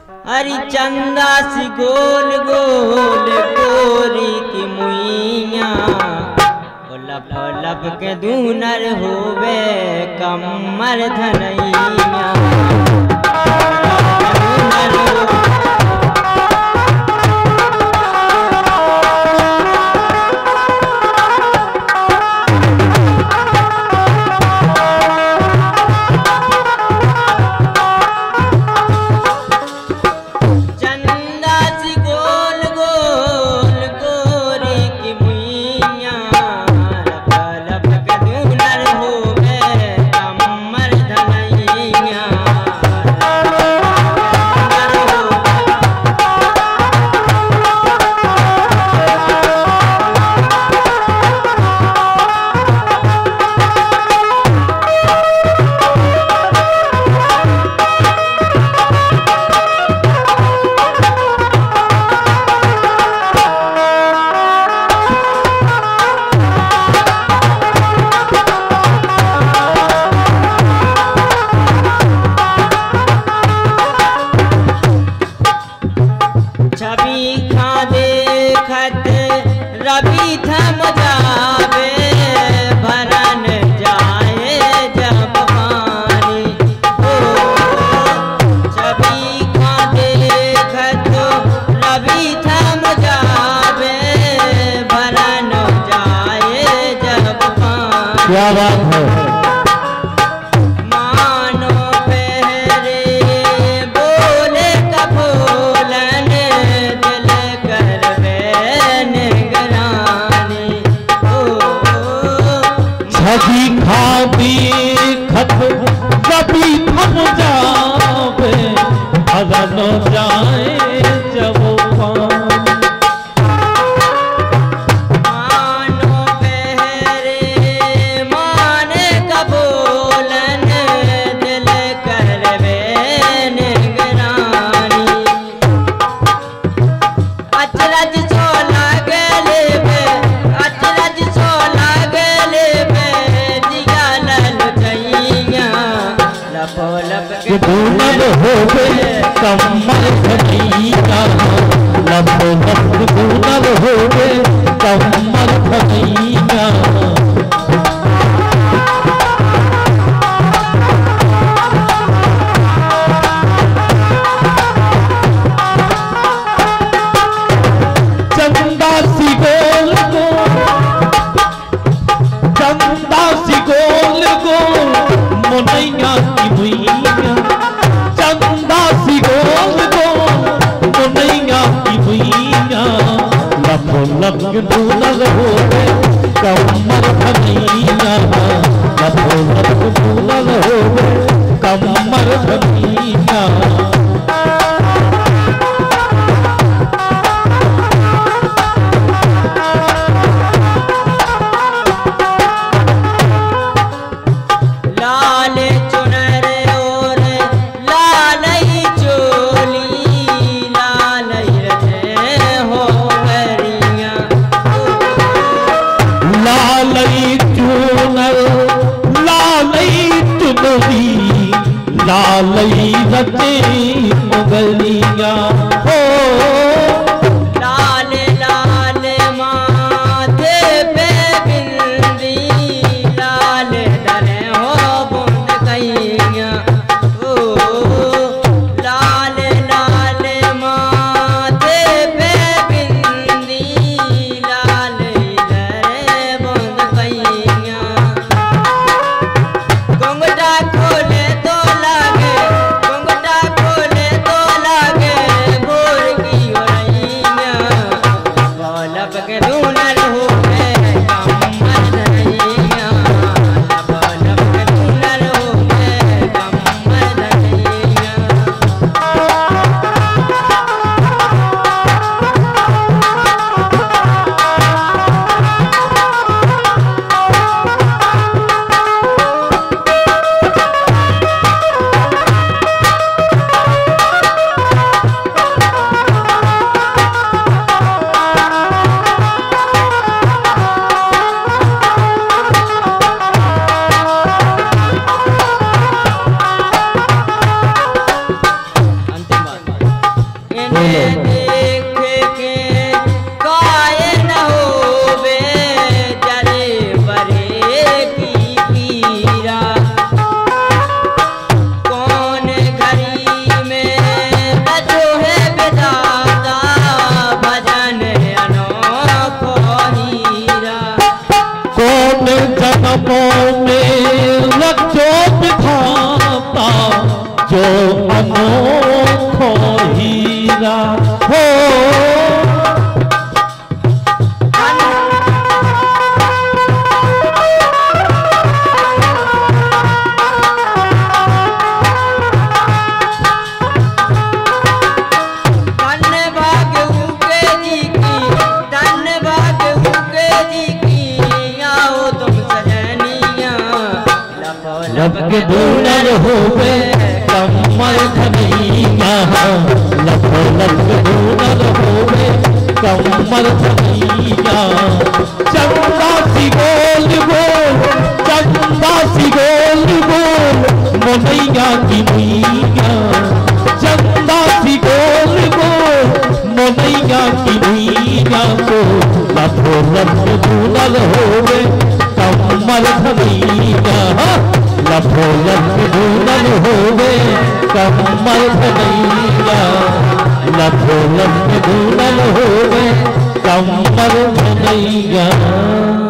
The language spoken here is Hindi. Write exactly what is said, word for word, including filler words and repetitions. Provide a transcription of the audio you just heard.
हरी चंदा सी गोल गोल गोरी की मुइया, लप लप के दूनर होवे कमर धनैया। रवि थम जावे भरन जाए जब पानी, ओ छवि का देखत रवि थम जावे भरन जाए जब पानी। क्या बात है। छवि खाती खत कभी थम जावे भरन जाए जब पानी। मानो पहरे माने कबूलन दिल करवे निगरानी, अचरज सो लागले बे अचरज सो लागले बे जिया लल जइया, लपो लप के दूनर होवे कमर धनैया, लपो लप के दूनर होवे कमर धनैया। चंदा सी गोल गोल चंदा सी गोल गोल मुनैया की मुइया, चंदा सी गोल गोल मुनैया की मुइया, लप लप के दूनर होवे कमर धनैया, लप लप के दूनर होवे कमर धनैया। लाल चुनर और लाल चोली लाल रहे हो गरिया, ओ देख के काये न होवे जरे बरे की पीरा। कौन घड़ी में बजो है विधाता भजन अनोखो हीरा। कौन जन्मों में रखो विधाता जो अनोखो हीरा हो। लब के ढूंढल होवे कमर धनिया, लब लब के ढूंढल होवे कमर धनिया। चंदा सी गोल गोल, चंदा सी गोल गोल मोनैया की मैया। चंदा सी गोल गोल मोनैया की मैया को लब लब के ढूंढल होवे कमर धनिया। लफो लफ ढूंढल होवे कमर धनिया, लफो लफ ढूंढल होवे कमर धनिया।